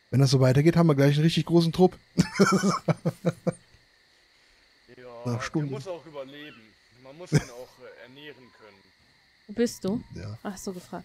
Wenn das so weitergeht, haben wir gleich einen richtig großen Trupp. Nach Ja, der Stunden. muss auch überleben. Man muss ihn auch ernähren können. Wo bist du? Ja. Ach so, gefragt.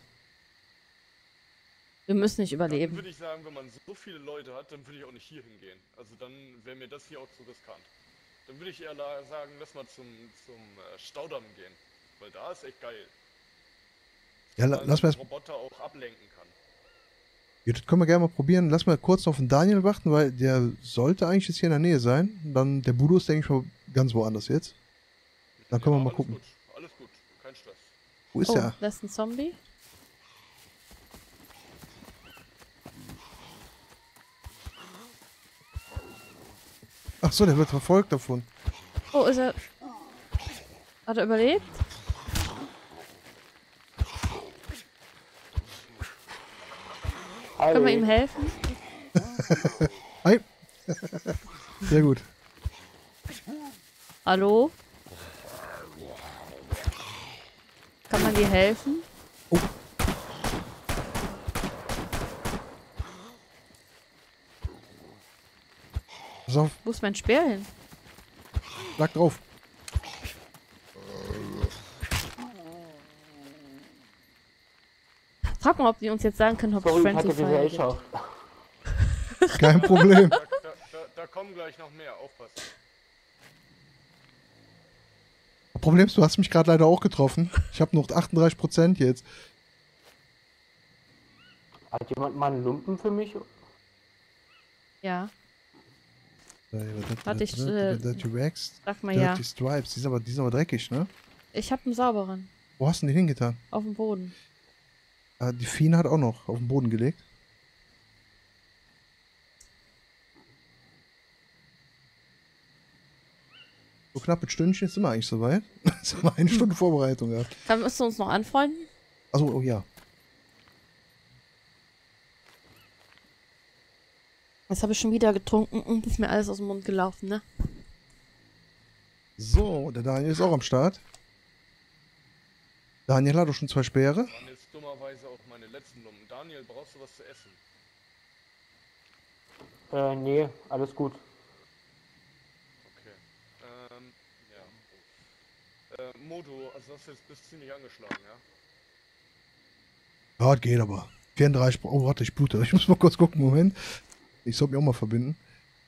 Wir müssen nicht Dann überleben. würde ich sagen, wenn man so viele Leute hat, dann würde ich auch nicht hier hingehen. Also dann wäre mir das hier auch zu riskant. Dann würde ich eher sagen, lass mal zum Staudamm gehen. Weil da ist echt geil. Ja, Weil lass man mal den Roboter auch ablenken kann. Ja, das können wir gerne mal probieren. Lass mal kurz auf den Daniel warten, weil der sollte eigentlich jetzt hier in der Nähe sein. Dann der Budo ist, denke ich mal, ganz woanders jetzt. Dann können wir mal alles gucken. gut, alles gut, kein Stress. Wo ist Oh, der? das ist ein Zombie. Ach so, der wird verfolgt davon. Oh, ist er... Hat er überlebt? Können wir ihm helfen? Hi. Sehr gut. Hallo? Kann man dir helfen? Oh. Pass auf, Wo ist mein Speer hin? schlag drauf. Frag mal, ob die uns jetzt sagen können, ob Sorry, ich Friendly hatte Fire gibt. Gesellschaft. Kein Problem. Da kommen gleich noch mehr, aufpassen. Problem ist, du hast mich gerade leider auch getroffen. Ich habe noch 38% jetzt. Hat jemand mal einen Lumpen für mich? Ja, Warte, ich, Dirty Rags, sag mal ja. Dirty Stripes. Die sind aber dreckig, ne? Ich hab einen sauberen. Wo hast du den hingetan? Auf dem Boden. Die Fine hat auch noch auf den Boden gelegt. So knappe Stündchen sind wir eigentlich soweit. Jetzt haben wir eine Stunde Vorbereitung gehabt. Dann müsst ihr uns noch anfreunden. Also, oh ja. Jetzt habe ich schon wieder getrunken und ist mir alles aus dem Mund gelaufen, ne? So, der Daniel ist auch am Start. Daniel hat doch schon 2 Speere. Waren jetzt dummerweise auch meine letzten Lumpen. Daniel, brauchst du was zu essen? Nee, alles gut. Okay. Ja. Modo, also das jetzt bist ziemlich angeschlagen, ja? Ja, das geht aber. 34. Oh, warte, ich blute. Ich muss mal kurz gucken. Moment. Ich soll mich auch mal verbinden.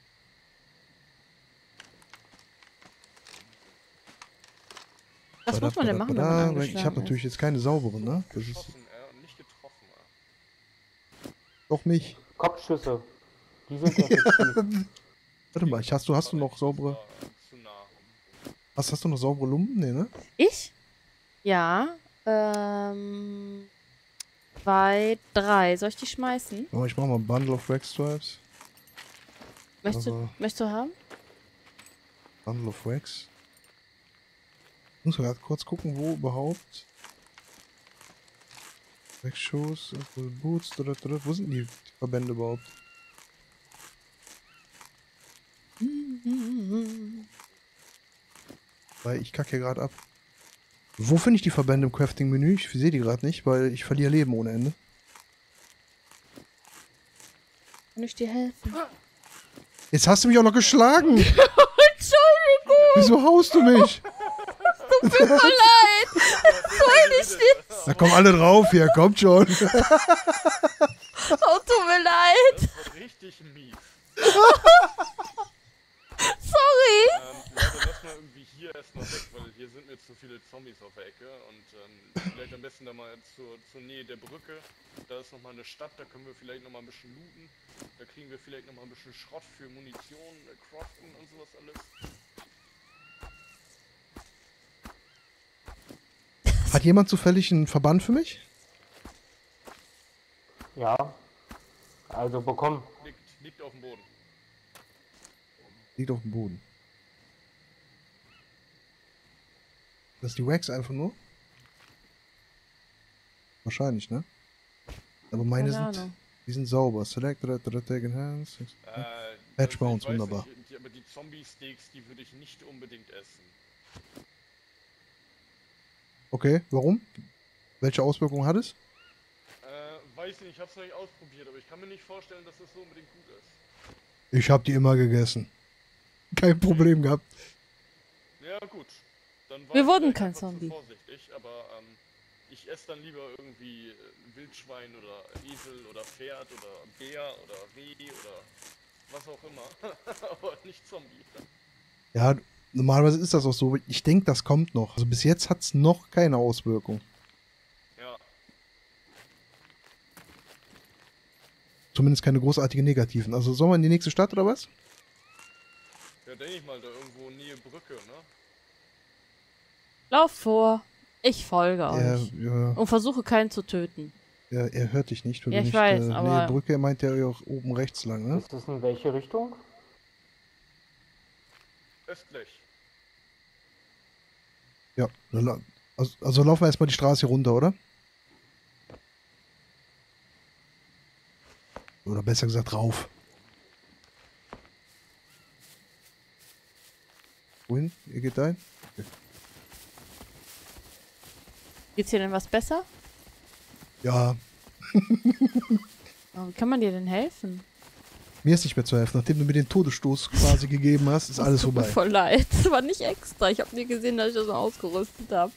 Was muss man denn machen, wenn man Ich angeschlagen habe natürlich jetzt keine sauberen, ne? Das ist Geschossen, nicht getroffen, doch nicht. Kopfschüsse. Die sind effektiv. Warte mal, hast du noch saubere? Zu nah. Hast du noch saubere Lumpen? Nee, ne? Ich? Ja. 2, 3. Soll ich die schmeißen? Aber ich mach mal ein Bundle of Wax Stripes. Also- Möchtest du haben? Bundle of Wax. Ich muss gerade kurz gucken, wo überhaupt. Wax Shoes, Boots, wo sind die Verbände überhaupt? Weil ich kacke hier gerade ab. Wo finde ich die Verbände im Crafting-Menü? Ich sehe die gerade nicht, weil ich verliere Leben ohne Ende. Kann ich dir helfen? Jetzt hast du mich auch noch geschlagen! Entschuldigung! Wieso haust du mich? Tut mir leid! Soll ich nicht? Da kommen alle drauf hier, kommt schon. Oh, tut mir leid! Das war richtig mies. Sorry! Leute, lass mal irgendwie hier erstmal weg, weil hier sind mir zu viele Zombies auf der Ecke und vielleicht am besten da mal zur Nähe der Brücke. Da ist nochmal eine Stadt, da können wir vielleicht nochmal ein bisschen looten. Da kriegen wir vielleicht nochmal ein bisschen Schrott für Munition, Craften und sowas alles. Hat jemand zufällig einen Verband für mich? Ja. Also bekommen. Liegt auf dem Boden. Liegt auf dem Boden. Das ist die Wax einfach nur? Wahrscheinlich, ne? Aber meine Keine sind, Ahnung. die sind sauber. Select, take enhance. Patch Also Bounce, ich weiß wunderbar. nicht, aber die Zombie-Steaks, die würde ich nicht unbedingt essen. Okay, warum? Welche Auswirkungen hat es? Weiß weiß nicht, ich hab's noch nicht ausprobiert, aber ich kann mir nicht vorstellen, dass es so unbedingt gut ist. Ich habe die immer gegessen. Kein Problem gehabt. Ja, gut. Dann war Wir ich wurden vielleicht kein einfach zu Zombie. vorsichtig, aber ich esse dann lieber irgendwie Wildschwein oder Esel oder Pferd oder Bär oder Reh oder was auch immer. Aber nicht Zombie. Ja, normalerweise ist das auch so. Ich denke, das kommt noch. Also bis jetzt hat es noch keine Auswirkung. Ja, Zumindest keine großartigen negativen. Also sollen wir in die nächste Stadt oder was? ja, denke ich mal, da irgendwo Nähe Brücke, ne? Lauf vor. Ich folge Er, euch. ja, Und versuche keinen zu töten. er hört dich nicht. Wenn Ja, du ich nicht, weiß, Nähe aber- Brücke, er meint ja auch oben rechts lang, ne? Ist das in welche Richtung? Östlich. Ja. Also laufen wir erstmal die Straße hier runter, oder? Oder besser gesagt rauf. Wohin? Ihr geht dahin? Geht's dir denn was besser? Ja, Wie kann man dir denn helfen? mir ist nicht mehr zu helfen. Nachdem du mir den Todesstoß quasi gegeben hast, ist alles Tut mir vorbei. voll leid. Das war nicht extra. Ich habe nie gesehen, dass ich das so ausgerüstet habe.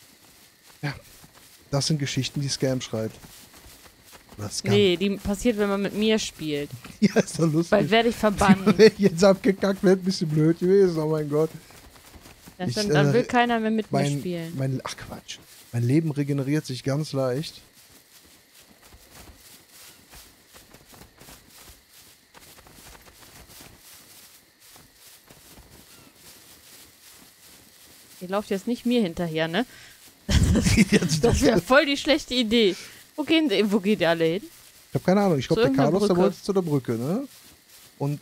Das sind Geschichten, die Scam schreibt. Oder Scam. Nee, die passiert, wenn man mit mir spielt. Ja, ist doch lustig. Bald werde ich verbannt. Wenn ich jetzt abgekackt wäre, ein bisschen blöd gewesen, oh mein Gott. Dann will keiner mehr mit mir spielen. Ach Quatsch. Mein Leben regeneriert sich ganz leicht. Ihr lauft jetzt nicht mir hinterher, ne? Ich Das wäre voll die schlechte Idee. Wo geht ihr alle hin? habe keine Ahnung. Ich glaube, Zu der irgendeiner Carlos, der Brücke. wollte zu der Brücke, ne? Und,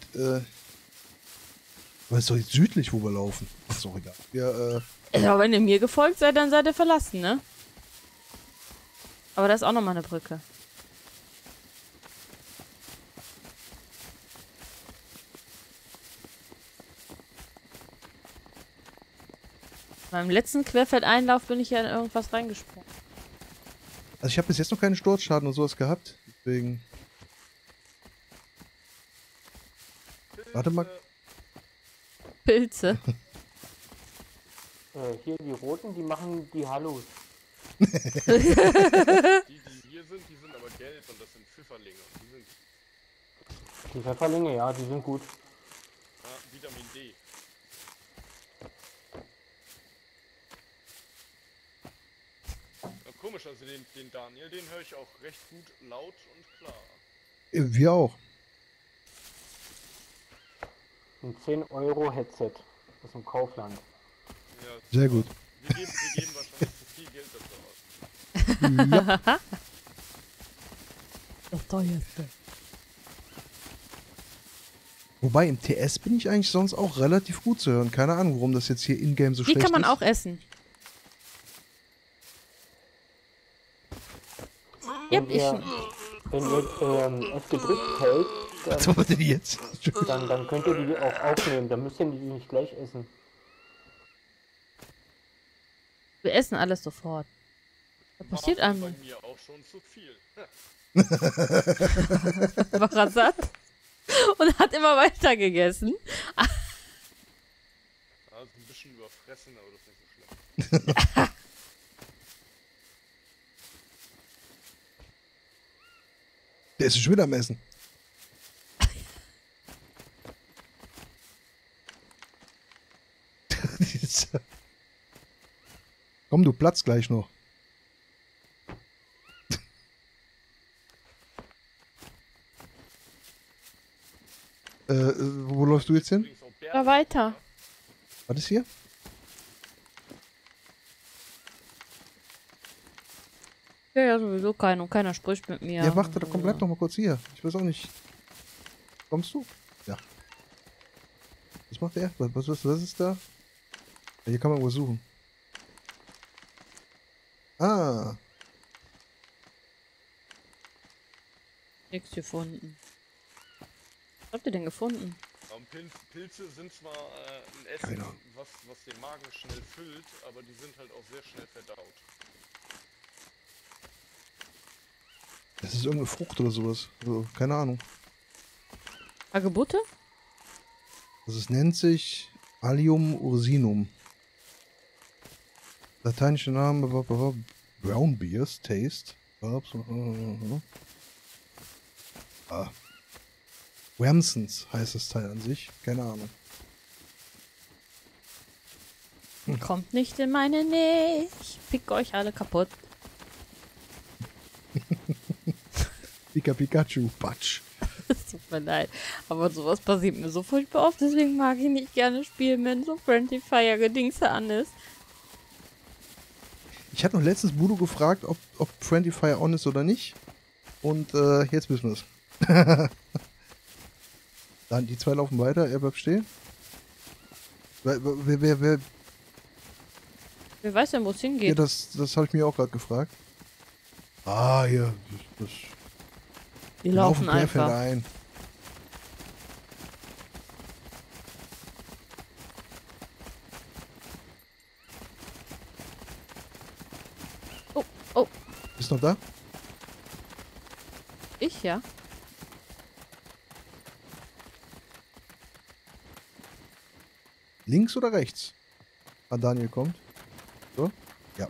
aber ist doch jetzt südlich, wo wir laufen. Ist doch egal. Wir, Ja, wenn ihr mir gefolgt seid, dann seid ihr verlassen, ne? Aber da ist auch nochmal eine Brücke. Beim letzten Querfeldeinlauf bin ich ja in irgendwas reingesprungen. also ich habe bis jetzt noch keinen Sturzschaden und sowas gehabt. Deswegen, Warte mal. Pilze. Hier die roten, die machen die Hallos. Die hier sind, die sind aber gelb und das sind Pfifferlinge. Und die sind Die Pfefferlinge, ja, die sind gut. Vitamin D. Ja, komisch, also den Daniel, den höre ich auch recht gut laut und klar. wir auch. Ein 10-Euro-Headset aus dem Kaufland. Ja, Sehr gut. Wir geben wahrscheinlich zu viel Geld dafür aus. Ja. Das teuerste. Wobei im TS bin ich eigentlich sonst auch relativ gut zu hören. Keine Ahnung, warum das jetzt hier in-game so Die schlecht kann man ist. auch essen. Ja, Wenn ihr F gedrückt hält, Was war denn jetzt? dann könnt ihr die auch aufnehmen. Dann müsst ihr die nicht gleich essen. Wir essen alles sofort. Da passiert War einem. bei mir auch schon zu viel. War er satt und hat immer weiter gegessen. Also ein bisschen überfressen, aber das ist nicht so schlimm. Der ist schon wieder am Essen. Komm, du platzt gleich noch. Wo läufst du jetzt hin? Übrigens auch Ja, Bären. weiter. Was ist hier? Ja, sowieso keiner. Und keiner spricht mit mir. Ja, warte, komm, bleib doch mal kurz hier. Ich weiß auch nicht. Kommst du? Ja. Was macht er? Was ist da? Ja, hier kann man was suchen. Ah, Nichts gefunden. Was habt ihr denn gefunden? Pilze sind zwar ein Essen, Keine Ahnung. was den Magen schnell füllt, aber die sind halt auch sehr schnell verdaut. Das ist irgendeine Frucht oder sowas. Also, keine Ahnung. Hagebutte? Also es nennt sich Allium ursinum. Lateinischer Name Brown Beers Taste. Ah. Wamsons heißt das Teil an sich. Keine Ahnung. Kommt nicht in meine Nähe. Ich pick euch alle kaputt. Pikachu, Patsch. Es tut mir leid. Aber sowas passiert mir so furchtbar oft. Deswegen mag ich nicht gerne spielen, wenn so Friendly Fire Gedingse an ist. Ich hatte noch letztens Budo gefragt, ob Friendly Fire on ist oder nicht. Und jetzt wissen wir es. Dann die zwei laufen weiter, er bleibt stehen. Wer Wer weiß denn, wo es ja, hingeht. das habe ich mir auch gerade gefragt. Ah, hier. Die laufen Querfelder einfach. ein. Oh, oh. Bist du noch da? Ich, ja. Links oder rechts? Ah, Daniel kommt. So? Ja.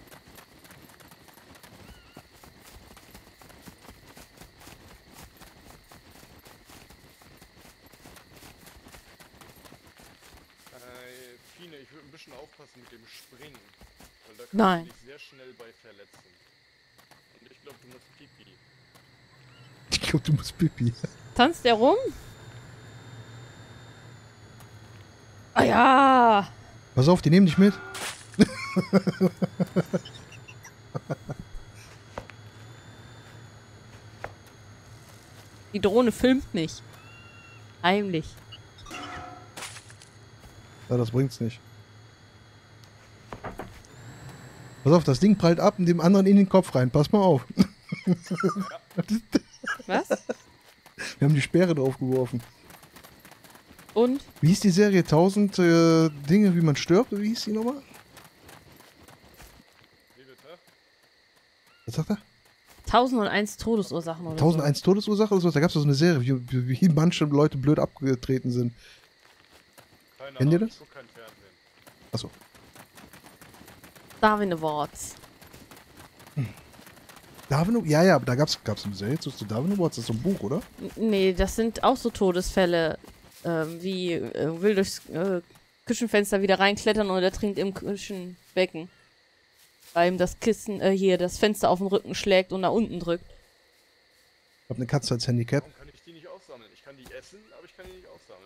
Fine, ich würde ein bisschen aufpassen mit dem Springen. Weil da Nein. kannst du dich sehr schnell bei verletzen. Und ich glaube, du musst Pipi. Ich glaube, du musst Pipi. Tanzt der rum? Ah ja! Pass auf, die nehmen dich mit. Die Drohne filmt mich. Heimlich. Ja, das bringt's nicht. Pass auf, das Ding prallt ab und dem anderen in den Kopf rein. Pass mal auf. Was? Wir haben die Speere draufgeworfen. Und? Wie hieß die Serie? 1000 Dinge, wie man stirbt? Wie hieß die nochmal? Wie bitte? Was sagt er? 1001 Todesursachen oder 1001 Todesursache oder so? Da gab es so eine Serie, wie manche Leute blöd abgetreten sind. Keine Kennt ihr Ahnung, das? ich guck kein Fernsehen. Achso. so. Darwin Awards. Darwin? Ja, aber da gab's eine Serie zu Darwin Awards. Das ist so ein Buch, oder? Nee, das sind auch so Todesfälle, wie will durchs Küchenfenster wieder reinklettern und ertrinkt im Küchenbecken. Weil ihm das Kissen, hier, das Fenster auf den Rücken schlägt und nach unten drückt. Ich habe eine Katze als Handicap. Warum kann ich die nicht aufsammeln? Ich kann die essen, aber ich kann die nicht aufsammeln.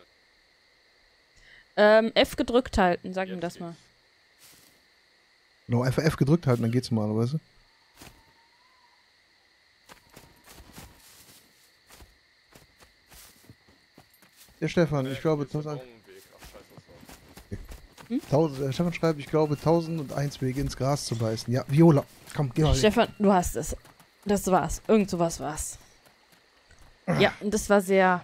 F gedrückt halten, sag ihm Jetzt das mal. geht's. Genau, einfach F gedrückt halten, dann geht's normalerweise. Ja, Stefan, ich glaube, Hier ist der 1000, Baumweg. Ach, scheiße, was war's? Stefan schreibt, ich glaube, 1001 Wege ins Gras zu beißen. Ja, Viola, komm, geh mal. Stefan, du hast es. Das war's. Irgend sowas war's. Ja, und das war sehr...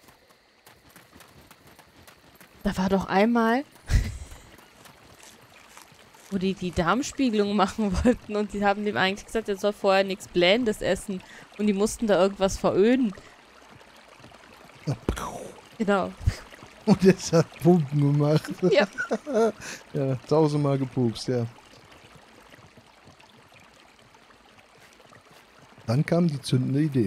Da war doch einmal, wo die Darmspiegelung machen wollten und die haben dem eigentlich gesagt, er soll vorher nichts Blähendes essen. Und die mussten da irgendwas veröden. Genau. Und jetzt hat Pumpen gemacht. Ja. Ja, 1000-mal gepupst, ja. Dann kam die zündende Idee.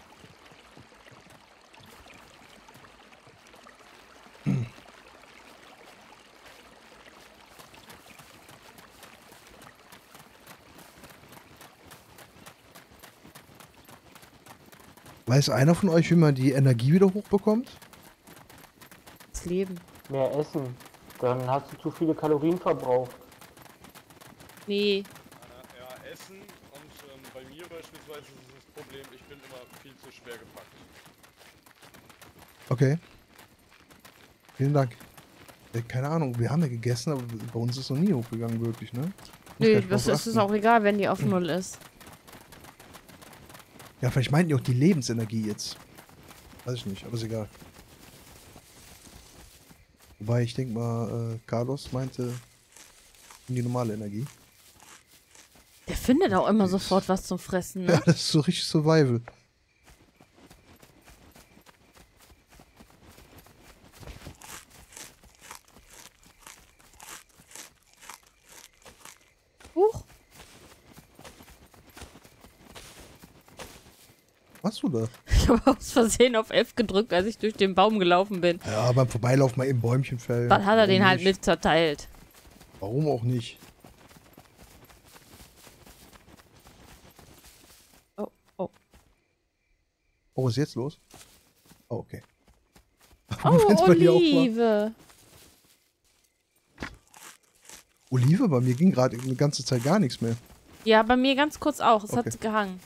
Weiß einer von euch, wie man die Energie wieder hochbekommt? Das Leben. Mehr essen. Dann hast du zu viele Kalorien verbraucht. Nee. Ja, Essen und bei mir beispielsweise ist das Problem, ich bin immer viel zu schwer gepackt. Okay. Vielen Dank. Keine Ahnung, wir haben ja gegessen, aber bei uns ist noch nie hochgegangen, wirklich, ne? Muss Nö, gleich das drauf ist es achten. auch egal, wenn die auf Null ist. Ja, vielleicht meinten die auch die Lebensenergie jetzt. Weiß ich nicht, aber ist egal. Wobei, ich denke mal, Carlos meinte die normale Energie. Der findet auch immer Das- sofort was zum Fressen, Ja, ne? das ist so richtig Survival. Huch. Was hast du da? Ich habe aus Versehen auf F gedrückt, als ich durch den Baum gelaufen bin. Ja, beim Vorbeilaufen mal eben Bäumchen fällen. Dann hat er den Warum halt nicht? mit zerteilt. Warum auch nicht? Oh, oh. Oh, was ist jetzt los? Oh, okay. Oh, Wenn's bei dir auch war. Olive. Olive? Bei mir ging gerade eine ganze Zeit gar nichts mehr. Ja, bei mir ganz kurz auch. Es Okay. hat gehangen.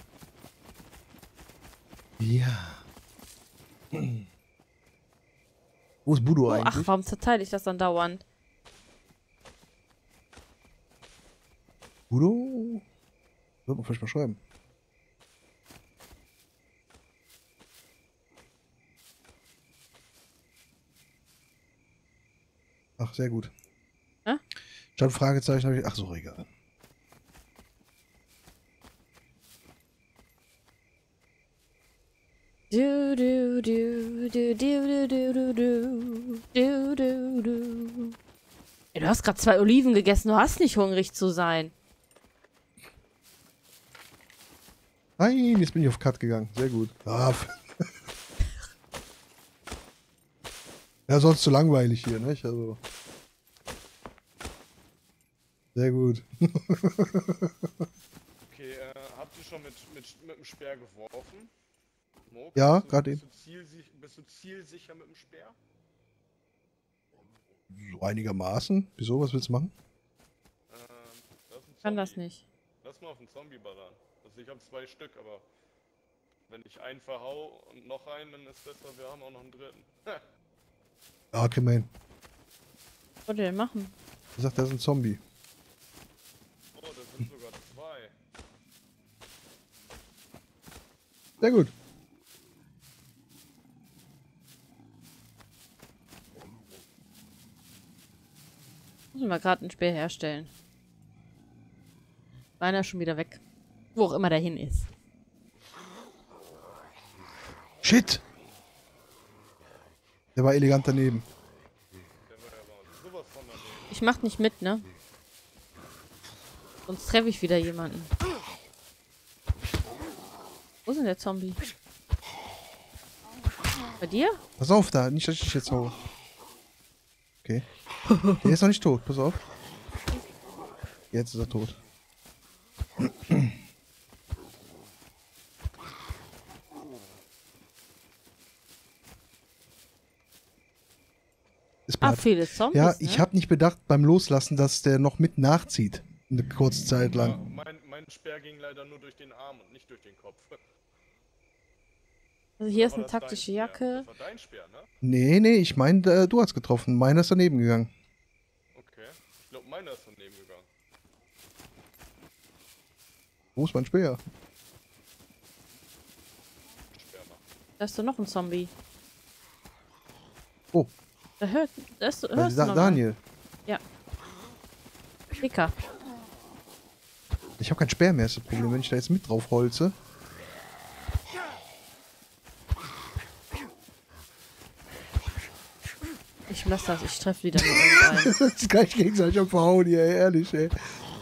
Ja. Wo ist Budo Oh, eigentlich? ach, warum zerteile ich das dann dauernd? Budo? Sollte man vielleicht mal schreiben. Ach, sehr gut. Hä? Statt Fragezeichen habe ich. Ach so, egal. Du, du, du, du, du, du, du, du, du, du, du. Ey, du hast gerade 2 Oliven gegessen. Du hast nicht hungrig zu sein. Nein, jetzt bin ich auf Cut gegangen. Sehr gut. Ah, ja, sonst zu langweilig hier, nicht? Also. Sehr gut. Okay, habt ihr schon mit dem Speer geworfen? Moog, Ja, bist du- gerade bist du bist du zielsicher mit dem Speer? So einigermaßen. Wieso? Was willst du machen? Das ist ein Ich kann das Zombie. nicht. Lass mal auf den Zombie ballern. Also ich habe 2 Stück, aber wenn ich einen verhau und noch einen, dann ist besser, wir haben auch noch einen dritten. Ja, kriegen wir hin. Was wollt ihr denn machen? Er sagt, er ist ein Zombie. Oh, das sind sogar 2. Sehr gut. Muss ich mal gerade ein Speer herstellen. Meiner ist schon wieder weg. Wo auch immer der hin ist. Shit! Der war elegant daneben. Der war ja mal sowas von daneben. Ich mach nicht mit, ne? Sonst treffe ich wieder jemanden. Wo ist denn der Zombie? Bei dir? Pass auf da, nicht, dass ich dich jetzt haue. Okay. Der ist noch nicht tot, pass auf. Jetzt ist er tot. Ist Ah, platt. viele Zombies, Ja, ne? ich habe nicht bedacht beim Loslassen, dass der noch mit nachzieht. Eine kurze Zeit Ja, lang. mein Speer ging leider nur durch den Arm und nicht durch den Kopf. Also hier ist Aber eine das dein taktische Speer. Jacke. Das war dein Speer, ne? Nee, ich meine, du hast getroffen. Meiner ist daneben gegangen. Okay. Ich glaube, meiner ist daneben gegangen. Wo ist mein Speer? Speer machen. Da ist doch noch ein Zombie. Oh, Da hörst du noch mal. Daniel. Dicker. Ich habe kein Speer mehr, ist das Problem. Wenn ich da jetzt mit drauf holze. Ich lass das, ich treffe wieder nur irgendeinen. Das ist gleich gegenseitig am Verhauen hier, ey, ehrlich, ey.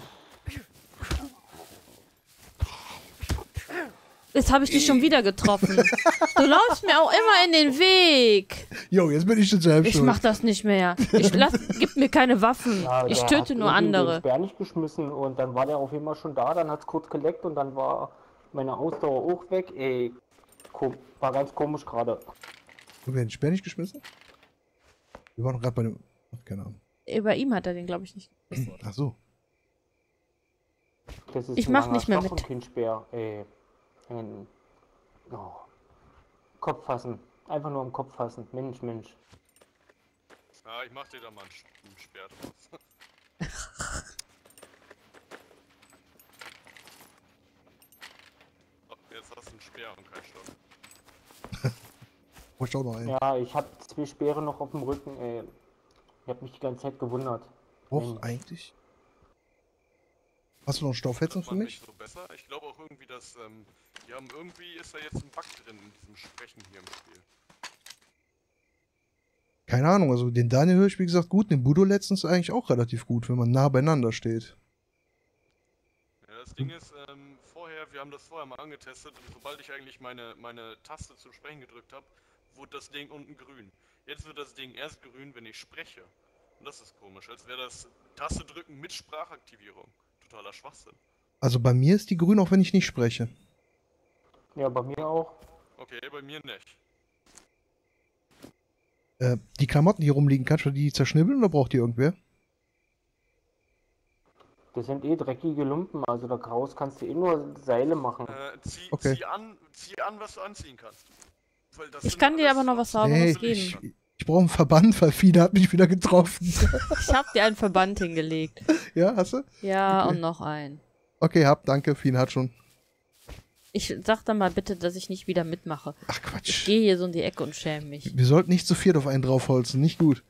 Jetzt habe ich dich schon wieder getroffen. Du läufst mir auch immer in den Weg. Jo, jetzt bin ich schon selbst Ich schuld. mach das nicht mehr. Gib mir keine Waffen. Ja, Ich der töte hat nur irgendwie den andere. Speer nicht geschmissen und dann war der auf einmal schon da, dann hat es kurz geleckt und dann war meine Ausdauer auch weg. Ey, war ganz komisch gerade. Haben wir den Speer nicht geschmissen? Wir waren gerade bei dem... Ach, keine Ahnung. Bei ihm hat er den, glaube ich, nicht. Ach so. Das ist Ich ein mach langer nicht mehr Stock mit. und kein Speer. Ey, Kopf fassen. Einfach nur im Kopf fassen. Mensch. Ja, ich mach dir da mal einen Speer draus. Oh, jetzt hast du einen Speer und keinen Stock. Oh, ich auch noch einen. Ja, ich habe 2 Speere noch auf dem Rücken. Ey. Ich habe mich die ganze Zeit gewundert. Och, eigentlich. Hast du noch Stoffhetzen für Man mich? nicht so besser. Ich glaube auch irgendwie, dass irgendwie ist da jetzt ein Bug drin in diesem Sprechen hier im Spiel. Keine Ahnung, also den Daniel höre ich wie gesagt gut, den Budo letztens eigentlich auch relativ gut, wenn man nah beieinander steht. das Ding ist, wir haben das vorher mal angetestet und sobald ich eigentlich meine Taste zum Sprechen gedrückt habe, wurde das Ding unten grün. Jetzt wird das Ding erst grün, wenn ich spreche. Und das ist komisch, als wäre das Taste drücken mit Sprachaktivierung. Totaler Schwachsinn. Also bei mir ist die grün, auch wenn ich nicht spreche. Ja, bei mir auch. Okay, bei mir nicht. Die Klamotten, die hier rumliegen, kannst du die zerschnibbeln oder braucht die irgendwer? Das sind eh dreckige Lumpen, also daraus kannst du eh nur Seile machen. Okay. Zieh an, was du anziehen kannst. Weil das Ich sind kann dir alles aber noch was Schlapsen. Sauberes Nee, geben. ich brauche einen Verband, weil Fina hat mich wieder getroffen. Ich hab dir einen Verband hingelegt. Ja, hast du? Ja, Okay. und noch einen. Okay, danke, Fina hat schon. Ich sag dann mal bitte, dass ich nicht wieder mitmache. Ach Ich Quatsch. gehe hier so um die Ecke und schäme mich. Wir sollten nicht zu viert auf einen draufholzen, nicht gut.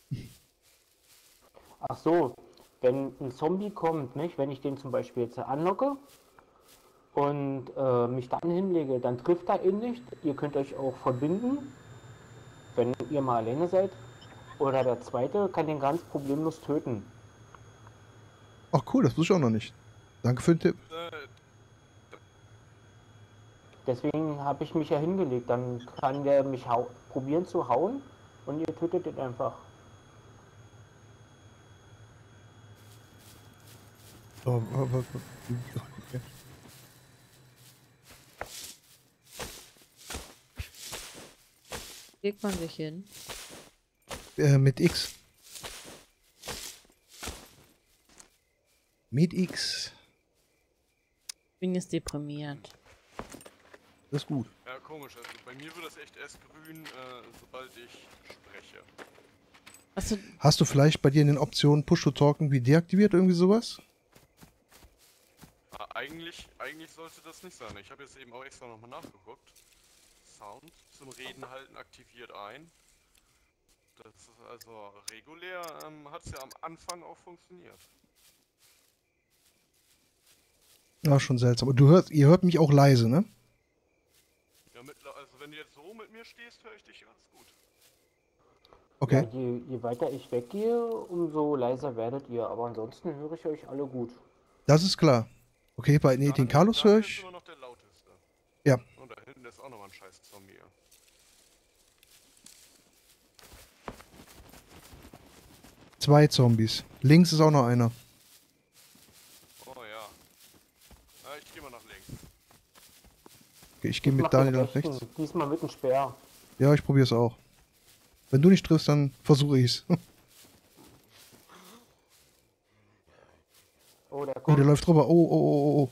Ach so, wenn ein Zombie kommt, nicht? Wenn ich den zum Beispiel jetzt anlocke und mich dann hinlege, dann trifft er ihn nicht. Ihr könnt euch auch verbinden, wenn ihr mal alleine seid. Oder der zweite kann den ganz problemlos töten. Ach cool, das wusste ich auch noch nicht. Danke für den Tipp. Deswegen habe ich mich ja hingelegt. Dann kann der mich probieren zu hauen und ihr tötet ihn einfach. Oh, okay. Legt man sich hin. Mit X. Mit X. Bin jetzt deprimiert. Das ist gut. Ja, komisch. Also bei mir wird das echt erst grün, sobald ich spreche. Also, Hast du vielleicht bei dir in den Optionen Push-to-Talk irgendwie deaktiviert, irgendwie sowas? Eigentlich sollte das nicht sein. Ich habe jetzt eben auch extra nochmal nachgeguckt. Sound zum Reden halten aktiviert ein. Das ist also regulär, hat es ja am Anfang auch funktioniert. Ja, schon seltsam. Und ihr hört mich auch leise, ne? Ja, also wenn du jetzt so mit mir stehst, höre ich dich ganz gut. Okay. Ja, je weiter ich weggehe, umso leiser werdet ihr. Aber ansonsten höre ich euch alle gut. Das ist klar. Okay, den Carlos höre Daniel ist ich. immer noch der lauteste. Ja. Und da hinten ist auch nochmal ein scheiß Zombie. Zwei Zombies. Links ist auch noch einer. Oh ja. Ich gehe mal nach links. Okay, ich gehe Ich mit mach den Daniel nach rechten, rechts. Diesmal mit dem Speer. Ja, ich probiere es auch. Wenn du nicht triffst, dann versuche ich es. Oh, der Oh, kommt. der läuft drüber. Oh.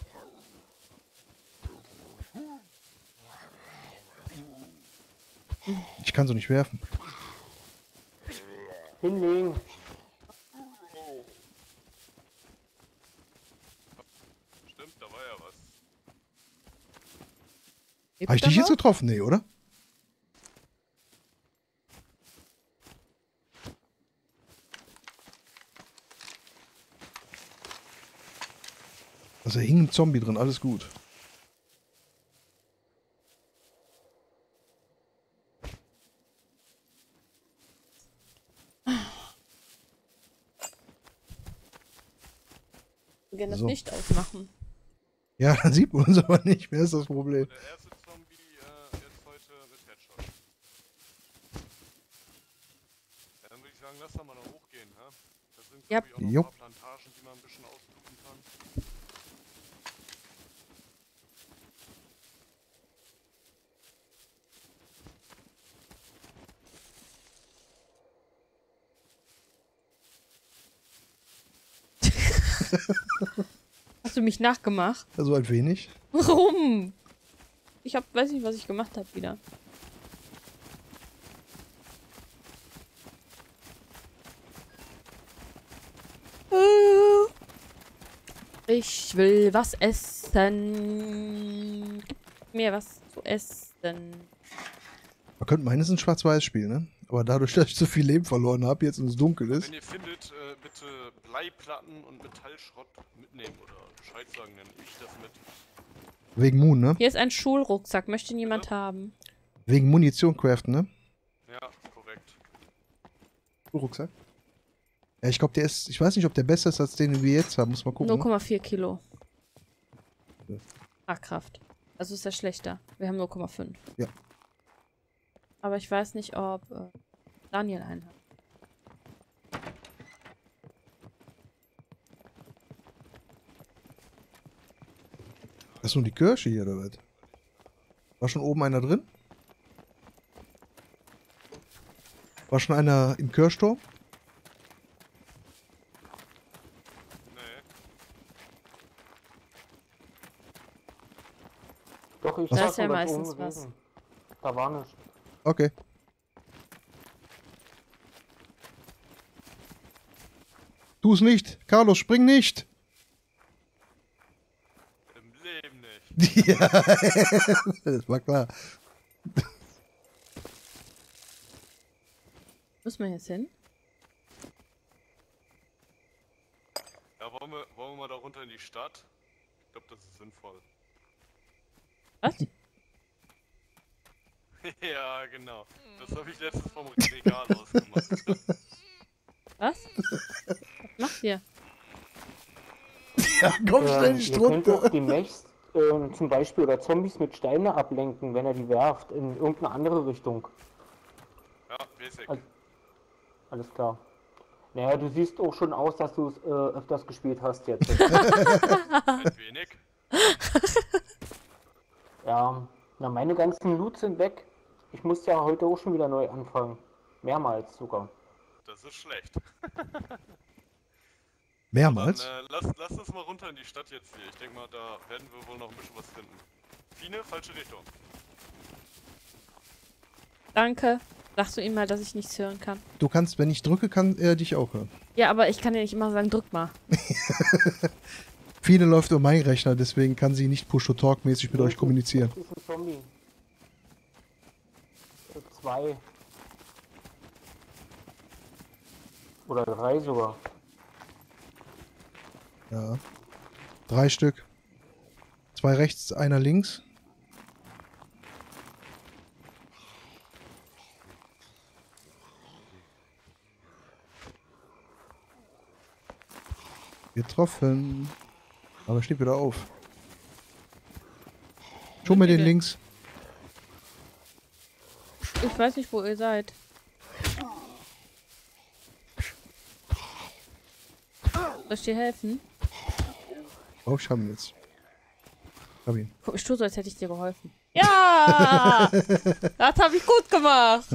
Ich kann so nicht werfen. Hinlegen. Stimmt, da war ja was. lebt Habe ich er dich jetzt noch? getroffen? Nee, oder? Also, da hing ein Zombie drin, alles gut. Wir können das So. nicht ausmachen. Ja, dann sieht man uns aber nicht mehr, ist das Problem. Der erste Zombie jetzt heute mit Headshot. Ja, dann würde ich sagen, lass doch mal noch hochgehen, hä? Da sind Ja. glaub ich, auch noch Jo. ein paar Plantagen, die man ein bisschen auslooten kann. Hast du mich nachgemacht? Also ein wenig. Warum? Weiß nicht, was ich gemacht habe wieder. Ich will was essen. Gib mir was zu essen. Man könnte meinen, es ist ein Schwarz-Weiß-Spiel, ne? Aber dadurch, dass ich so viel Leben verloren habe, jetzt und es dunkel ist. Wenn ihr findet, bitte Bleiplatten und Metallschrott mitnehmen oder Bescheid sagen, nenne ich das mit. Wegen Moon, ne? Hier ist ein Schulrucksack. Möchte niemand haben? Wegen Munition craften, ne? Ja, korrekt. Rucksack? Ja, ich glaube, der ist. Ich weiß nicht, ob der besser ist als den wir jetzt haben. Muss mal gucken. 0,4 Kilo. Kraft. Also ist er schlechter. Wir haben 0,5. Ja. Aber ich weiß nicht, ob Daniel einen hat. Das ist nur die Kirsche hier, oder was? War schon oben einer drin? War schon einer im Kirchturm? Nee. Doch, ich Da sag ist ja schon ganz meistens oben was. gewesen. Da war nichts. Okay. Tu es nicht! Carlos, spring nicht! Im Leben nicht. Ja, das war klar. Müssen wir jetzt hin? Ja, wollen wir mal da runter in die Stadt? Ich glaube, das ist sinnvoll. Was? Ja, genau. Das habe ich letztens vom Regal aus gemacht. Was? Was macht ihr? Ja, komm schnell nicht Ihr könnt runter. auch die Mechs zum Beispiel oder Zombies mit Steine ablenken, wenn er die werft, in irgendeine andere Richtung. Ja, Basic. Also- Alles klar. Naja, du siehst auch schon aus, dass du es öfters gespielt hast jetzt. Ein wenig. Ja, na meine ganzen Loot sind weg. Ich muss ja heute auch schon wieder neu anfangen. Mehrmals sogar. Das ist schlecht. Mehrmals? Dann lass uns mal runter in die Stadt jetzt hier. Ich denke mal, da werden wir wohl noch ein bisschen was finden. Fine, falsche Richtung. Danke. Sagst du ihm mal, dass ich nichts hören kann? Du kannst, wenn ich drücke, kann er dich auch hören. Ja, aber ich kann ja nicht immer sagen, drück mal. Viele läuft über meinen Rechner, deswegen kann sie nicht Push-to-Talk-mäßig mit euch kommunizieren. Das ist ein Zombie. 2. Oder 3 sogar. Ja. 3 Stück. 2 rechts, einer links. Getroffen. Aber steht wieder auf. Schon mit den links. Ich weiß nicht, wo ihr seid. Soll ich dir helfen? Oh, ich hab ihn jetzt. Hab ihn. Guck, ich tue so, als hätte ich dir geholfen. Ja! Das habe ich gut gemacht.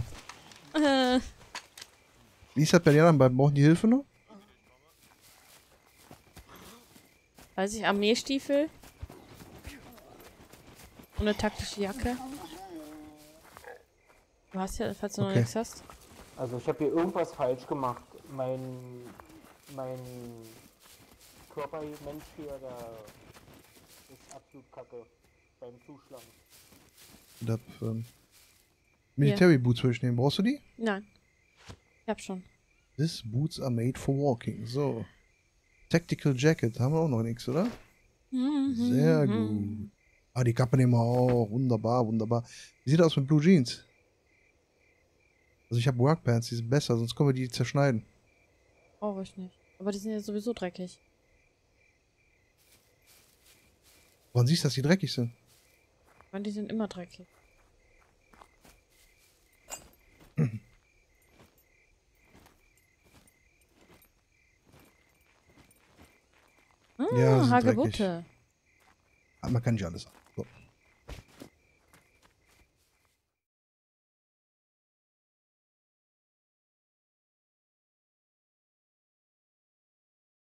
Wie ist das bei den anderen beiden? Brauchen die Hilfe noch? Weiß ich, Armeestiefel. Und eine taktische Jacke. Du hast ja, falls du noch Okay. nichts hast. Also ich habe hier irgendwas falsch gemacht. Mein Körpermensch hier, der ist absolut kacke beim Zuschlagen. Ich hab, Military Boots würde ich nehmen. Brauchst du die? Nein. Ich hab schon. These boots are made for walking. So. Tactical Jacket. Haben wir auch noch nichts, oder? Sehr gut. Ah, die Kappe nehmen wir auch. Wunderbar, wunderbar. Wie sieht das aus mit Blue Jeans? Also ich habe Workpants, die sind besser, sonst können wir die zerschneiden. Brauche ich nicht. Aber die sind ja sowieso dreckig. Woran siehst du, dass die dreckig sind? Ich meine, die sind immer dreckig. Ja, sind Hagebutte. Ah, man kann nicht alles haben. So.